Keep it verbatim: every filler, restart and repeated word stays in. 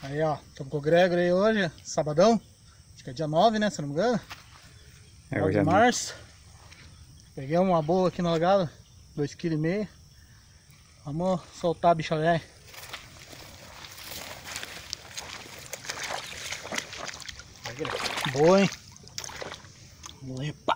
Aí, ó, estamos com o Gregory aí hoje, sabadão. Acho que é dia nove, né, se não me engano. É, nove hoje de é março. Peguei uma boa aqui no lagado, dois vírgula cinco quilos. Vamos soltar a bicha velha. Boa, hein? Vamos lá, pá.